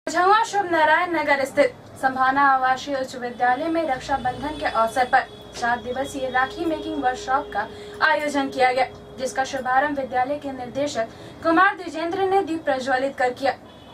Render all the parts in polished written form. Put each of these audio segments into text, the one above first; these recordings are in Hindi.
झावा शुभ नारायण नगर स्थित संभावना आवासीय उच्च विद्यालय में रक्षाबंधन के अवसर पर 4 दिवसीय राखी मेकिंग वर्कशॉप का आयोजन किया गया, जिसका शुभारंभ विद्यालय के निदेशक कुमार द्विजेंद्र ने दीप प्रज्वलित कर किया।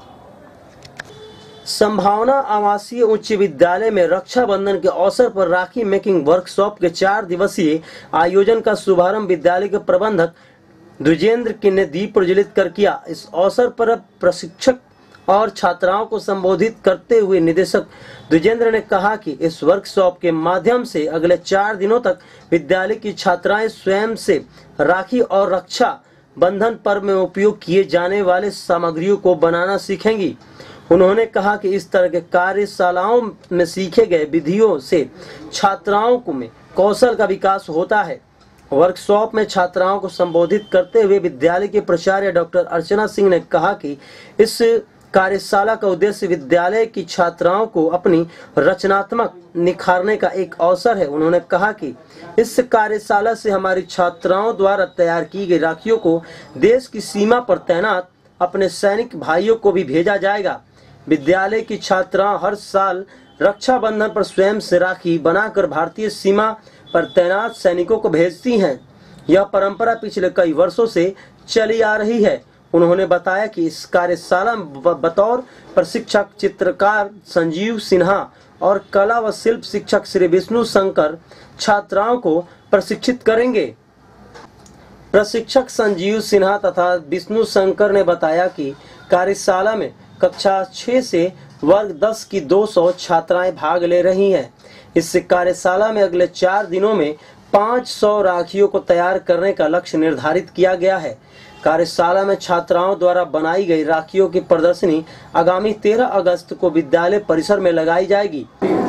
संभावना आवासीय उच्च विद्यालय में रक्षाबंधन के अवसर पर राखी मेकिंग वर्कशॉप के 4 दिवसीय आयोजन का शुभारंभ विद्यालय के प्रबंधक द्विजेंद्र ने दीप प्रज्वलित कर किया। इस अवसर पर प्रशिक्षक और छात्राओं को संबोधित करते हुए निदेशक द्विजेंद्र ने कहा कि इस वर्कशॉप के माध्यम से अगले 4 दिनों तक विद्यालय की छात्राएं स्वयं से राखी और रक्षा बंधन पर्व में उपयोग किए जाने वाले सामग्रियों को बनाना सीखेंगी। उन्होंने कहा कि इस तरह के कार्यशालाओं में सीखे गए विधियों से छात्राओं में कौशल का विकास होता है। वर्कशॉप में छात्राओं को संबोधित करते हुए विद्यालय के प्राचार्य डॉक्टर अर्चना सिंह ने कहा कि इस कार्यशाला का उद्देश्य विद्यालय की छात्राओं को अपनी रचनात्मक निखारने का एक अवसर है। उन्होंने कहा कि इस कार्यशाला से हमारी छात्राओं द्वारा तैयार की गई राखियों को देश की सीमा पर तैनात अपने सैनिक भाइयों को भी भेजा जाएगा। विद्यालय की छात्राएं हर साल रक्षाबंधन पर स्वयं से राखी बनाकर भारतीय सीमा पर तैनात सैनिकों को भेजती हैं। यह परंपरा पिछले कई वर्षों से चली आ रही है। उन्होंने बताया कि इस कार्यशाला में बतौर प्रशिक्षक चित्रकार संजीव सिन्हा और कला व शिल्प शिक्षक श्री विष्णु शंकर छात्राओं को प्रशिक्षित करेंगे। प्रशिक्षक संजीव सिन्हा तथा विष्णु शंकर ने बताया कि कार्यशाला में कक्षा 6 से वर्ग 10 की 200 छात्राएं भाग ले रही हैं। इस कार्यशाला में अगले 4 दिनों में 500 राखियों को तैयार करने का लक्ष्य निर्धारित किया गया है। कार्यशाला में छात्राओं द्वारा बनाई गई राखियों की प्रदर्शनी आगामी 13 अगस्त को विद्यालय परिसर में लगाई जाएगी।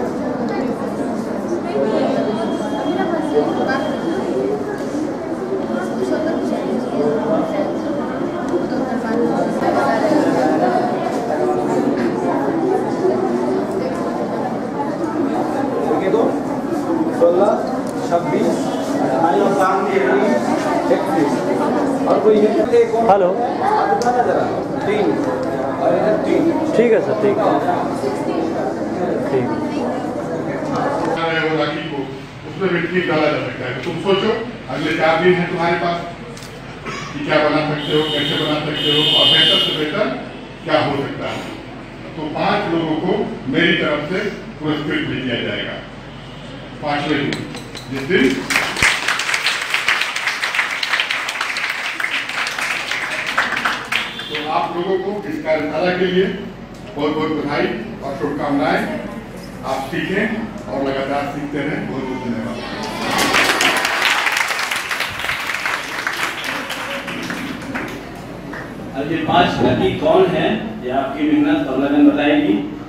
हेलो, ठीक है सर, ठीक है, ठीक। राखी को उसमें मिट्टी डाला जा सकता है। तुम सोचो अगले 4 दिन है तुम्हारे पास कि क्या बना सकते हो, कैसे बना सकते हो और बेहतर से बेहतर क्या हो सकता है। तो 5 लोगों को मेरी तरफ से पुरस्कृत भी किया जाएगा 5वें दिन, जिस दिन तो आप लोगों को इस कार्यशाला के लिए बहुत बहुत बधाई और शुभकामनाएं। आप सीखें और लगातार सीखते रहें। बहुत बहुत धन्यवाद। अब ये 5 लकी कौन है, ये आपकी मेहनत और लगन बताएगी।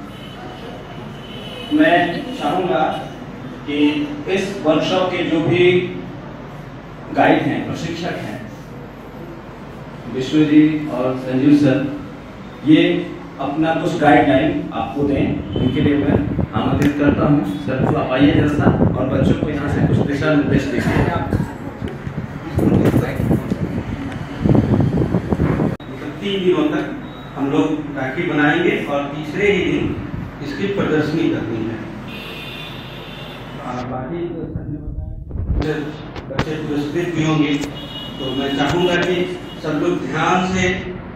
मैं चाहूंगा कि इस वर्कशॉप के जो भी गाइड हैं, प्रशिक्षक हैं, विष्णु जी और संजीव सर, ये अपना कुछ गाइडलाइन आपको दें। इनके लिए मैं आमंत्रित करता हूँ। सर तो आप आइए जैसा और बच्चों को यहाँ से कुछ दिशा निर्देश दीजिए। 3 दिनों तक हम लोग राखी बनाएंगे और तीसरे ही दिन इसकी प्रदर्शनी करनी है। बाकी बच्चे पुरस्कृत भी होंगे, तो मैं चाहूँगा कि सब लोग ध्यान से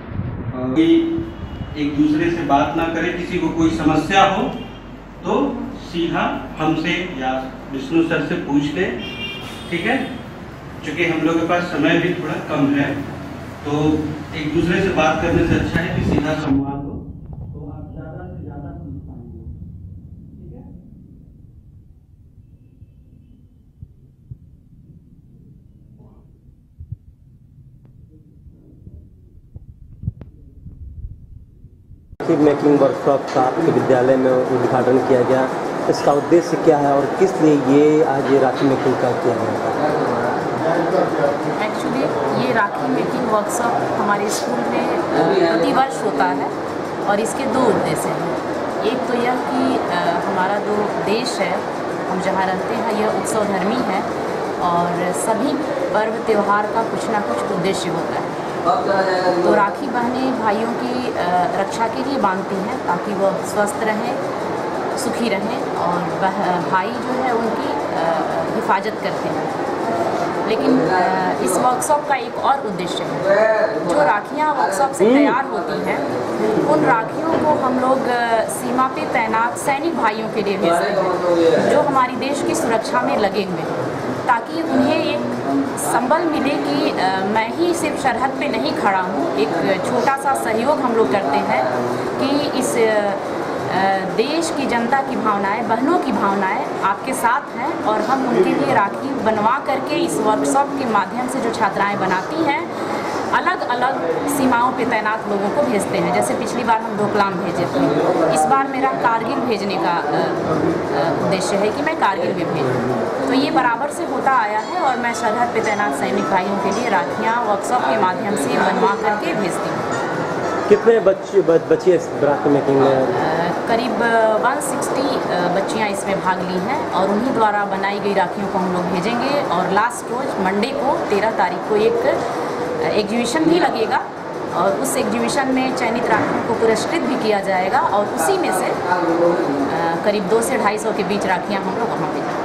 एक दूसरे से बात ना करें। किसी को कोई समस्या हो तो सीधा हमसे या विष्णु सर से पूछ ले, ठीक है। क्योंकि हम लोग के पास समय भी थोड़ा कम है, तो एक दूसरे से बात करने से अच्छा है कि सीधा संवाद हो, तो आप ज़्यादा से ज़्यादा समझ पाएंगे, ठीक है। राखी मेकिंग वर्कशॉप का आपके विद्यालय में उद्घाटन किया गया, इसका उद्देश्य क्या है और किस लिए ये आज ये राखी मेकिंग का किया गया? एक्चुअली ये राखी मेकिंग वर्कशॉप हमारे स्कूल में प्रतिवर्ष होता है और इसके 2 उद्देश्य हैं। एक तो यह कि हमारा जो देश है, हम जहाँ रहते हैं, यह उत्सव धर्मी है और सभी पर्व त्यौहार का कुछ ना कुछ उद्देश्य होता है। तो राखी बहनें भाइयों की रक्षा के लिए बांधती हैं ताकि वह स्वस्थ रहें, सुखी रहें और भाई जो है उनकी हिफाजत करते हैं। लेकिन इस वर्कशॉप का एक और उद्देश्य है। जो राखियाँ वर्कशॉप से तैयार होती हैं उन राखियों को हम लोग सीमा पे तैनात सैनिक भाइयों के लिए भेजते हैं जो हमारी देश की सुरक्षा में लगे हुए हैं, ताकि उन्हें एक संबल मिले कि मैं ही सिर्फ सरहद पे नहीं खड़ा हूँ। एक छोटा सा सहयोग हम लोग करते हैं कि इस देश की जनता की भावनाएं, बहनों की भावनाएं आपके साथ हैं और हम उनके लिए राखी बनवा करके इस वर्कशॉप के माध्यम से जो छात्राएं बनाती हैं अलग अलग सीमाओं पे तैनात लोगों को भेजते हैं। जैसे पिछली बार हम डोकलाम भेजे थे, इस बार मेरा कारगिल भेजने का उद्देश्य है कि मैं कारगिल भी भेजूँ। तो ये बराबर से होता आया है और मैं सरहद पे तैनात सैनिक भाइयों के लिए राखियाँ वर्कशॉप के माध्यम से बनवा करके भेजती हूँ। कितने बच्चे इस राखी मेकिंग में? करीब 160 बच्चियां इसमें भाग ली हैं और उन्हीं द्वारा बनाई गई राखियों को हम लोग भेजेंगे। और लास्ट रोज मंडे को 13 तारीख को एक एग्जीबिशन भी लगेगा और उस एग्जीबिशन में चयनित राखियों को पुरस्कृत भी किया जाएगा और उसी में से करीब 200 से 250 के बीच राखियाँ हम लोग वहाँ भेजेंगे।